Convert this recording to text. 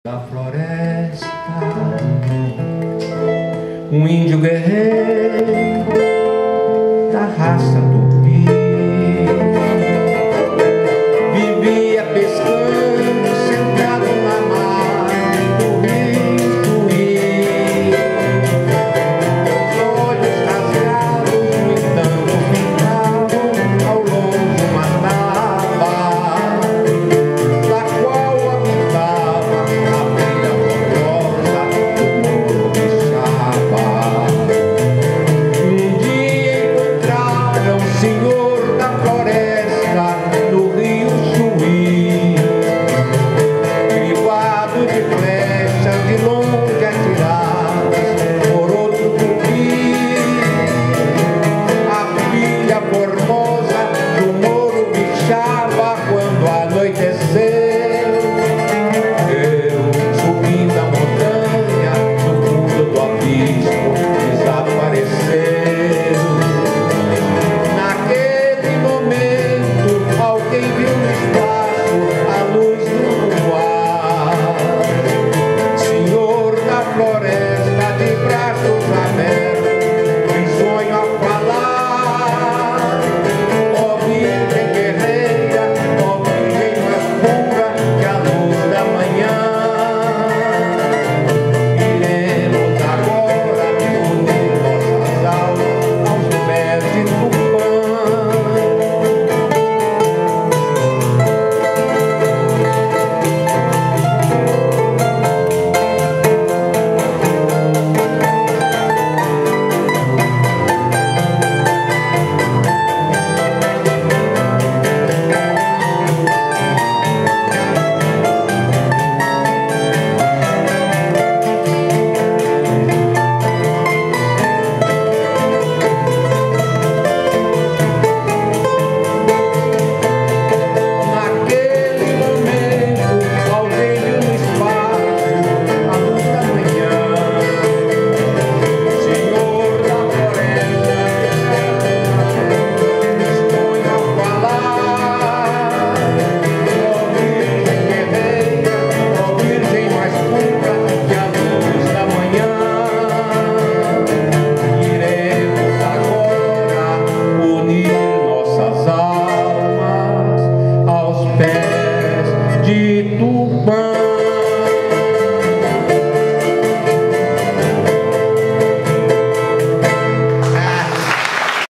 Da floresta, um índio guerreiro da raça tupi vivia pescando sentado na margem do rio Chuí, os olhos rasgados no entanto pintavam ao longe uma taba, da qual habitava a beira rochosa do Morro Bixaba. Um dia encontraram o senhor da floresta no rio Chuí, crivado de